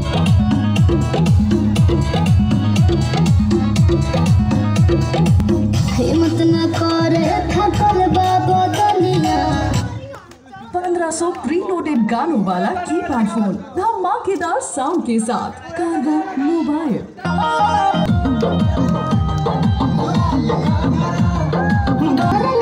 हिम्मत न करे थकल बाबा दुनिया। 1500 प्रीलोडेड गानों वाला कीपैड फोन धमाकेदार साउंड के साथ कारवा मोबाइल।